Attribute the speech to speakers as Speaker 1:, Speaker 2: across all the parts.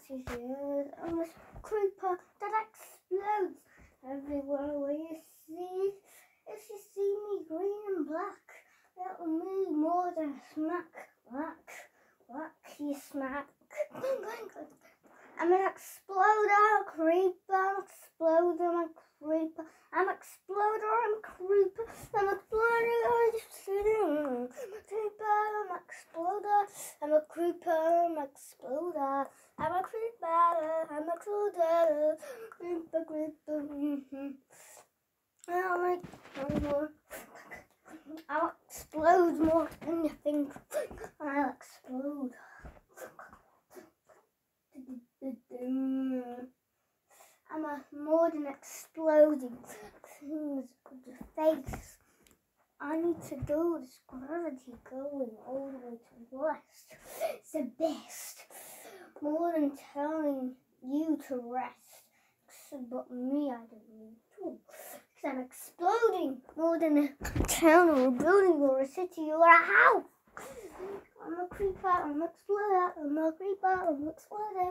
Speaker 1: years. I'm a creeper that explodes everywhere where you see. If you see me green and black, that'll mean more than smack, whack, you smack. I'm an exploder, creeper, I'm exploder, I'm a creeper. I'm exploder, I'm creeper, I'm exploder, I'm exploder, I'm a creeper, I'm exploder, I'm a creeper, I'm exploder, creeper. I'll explode more than you think. I'll explode. I'm a more than exploding things with the face. I need to do this gravity going all the way to the west. It's the best. More than telling you to rest. But me, I don't need to. Because I'm exploding more than a town or a building or a city or a house. I'm a creeper, I'm a exploder, I'm a creeper, I'm a exploder.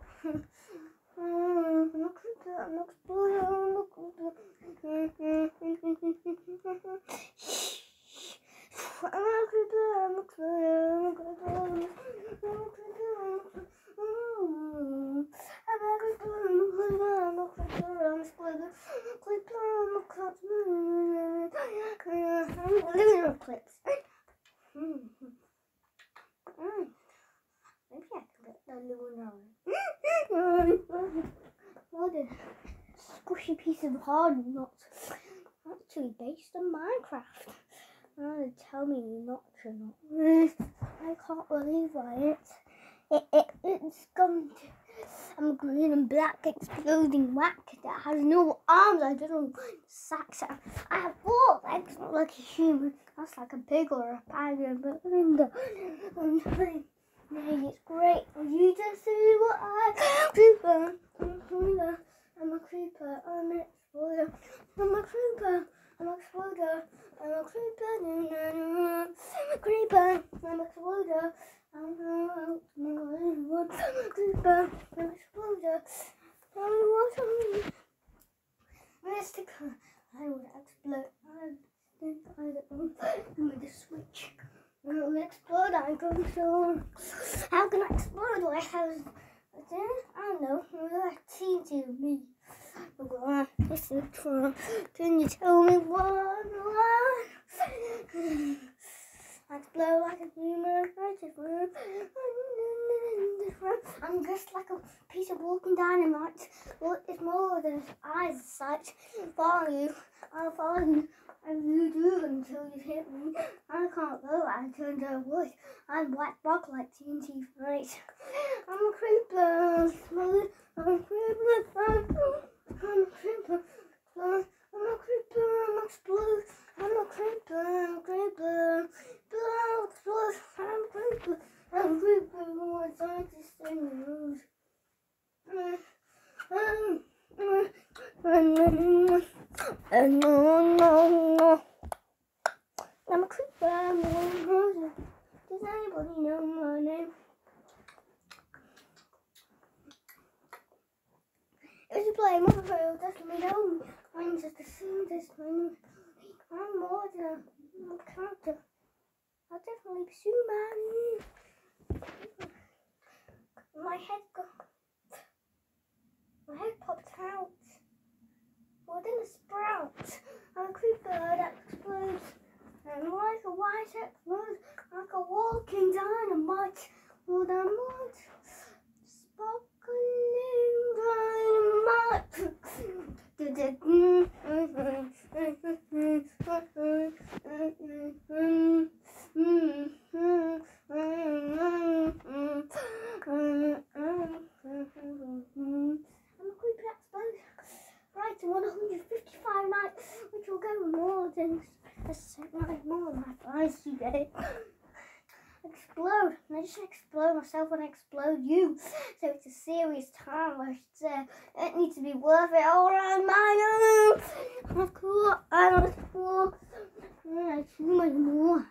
Speaker 1: I'm a creeper, I'm a exploder, I'm a creeper. I'm a creeper, I'm a exploder, I'm a creeper, I'm a creeper. I'm a creeper, I'm a creeper, I'm a exploder, creeper, I'm a lunar eclipse. Maybe I can get the lunar. What a squishy piece of hard nuts. Actually based on Minecraft. They tell me not to not. I can't believe why it's gone to. I'm a green and black exploding whack that has no arms. I don't know sacks. I have 4 legs, not like a human. That's like a pig or a tiger. But it's great for you to see what I creeper. I'm a creeper. I'm an exploder. I'm a creeper. I'm an exploder. I'm a creeper. I'm a creeper. I'm an exploder. I'm a creeper. I'm an exploder. I would explode. With the switch. I will explode. I'm going to. How can I explode? Do I have? I don't know. Like TNT with me. This is Trump. Can you tell me what? I explode like a human. I'm just like a piece of walking dynamite. Well, it's more than eyes sight. Follow you. I'll follow you. And you do until you hit me. I can't go. I turned to wood. I'm black rock like TNT right. I'm a creeper. I'm a creeper. I'm a creeper. I'm a creeper. I'm a explode. I'm a creeper. I'm a creeper. I'm a creeper. I'm a creeper. More scientists in the news. No. I'm a creeper. I'm a creeper. Does anybody know my name? If you play Mario, definitely know me. I'm just a scientist. I'm more than a character. I'll definitely be Superman. My head pops out. More than a sprout. I'm a creeper that explodes. And like a white explodes. Like a walking dynamite. More than what? Sparkling dynamite. Right to 155 nights, which will go more than a second more than my eyes today. Explode. And I just explode myself when I explode you. So it's a serious time. I should say it needs to be worth it all around my own. Of course, I don't know. I too much more.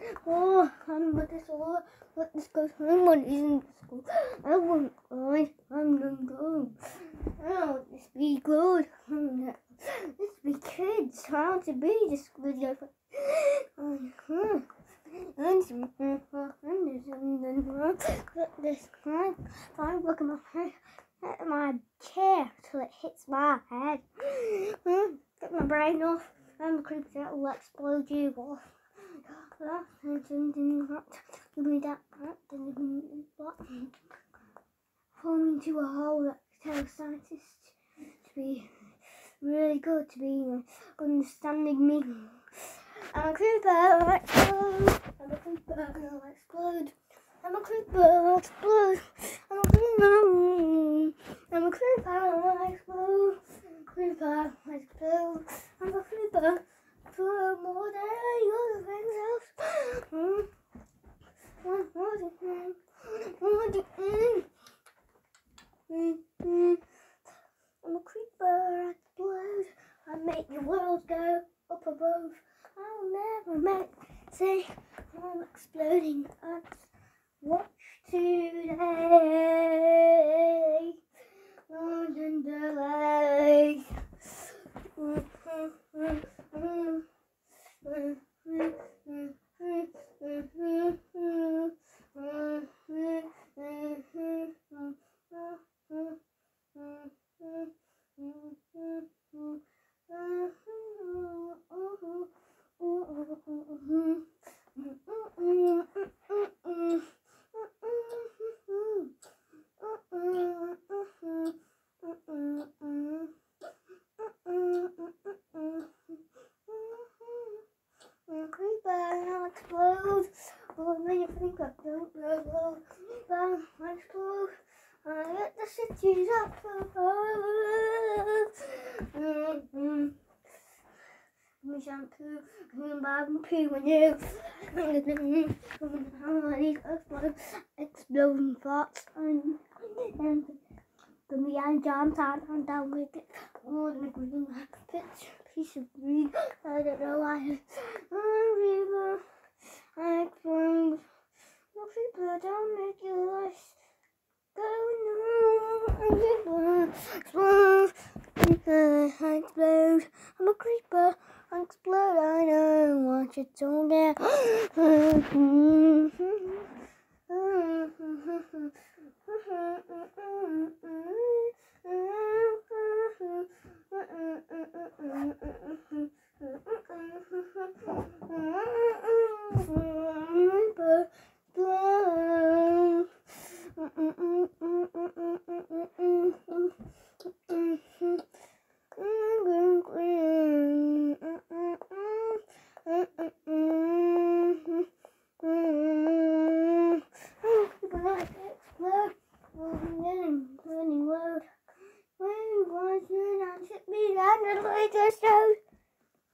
Speaker 1: Oh, I'm with this all. Let this go home when he's in school. I won't mind. be good. Let's be kids. How to be this video. This I look at my chair till it hits my head. Get my brain off. I'm creepy that will explode you off. Give me that fall into a hole that tells scientists to be really good to be understanding me. I'm a creeper, I'll explode. I'm a creeper, I'll explode. I'm a creeper, I'll explode. I'm a creeper, I'm a creeper, I'll explode. Creeper, I'll explode. I'm a creeper, for more than your friends else. I'm a creeper, I explode. I make your world go up above. I'll never say I'm exploding. Watch today. London delay. Creeper, I'll explode. Oh, when you think I don't know, I'll explode. I get the cities up above. My shampoo, poo when you exploding thoughts and the behind jam time and down with it all in the green piece of green. I don't know why. I explode. No people don't make your life go. Explode. I explode. I'm a creeper. I explode. I know what you're talking about.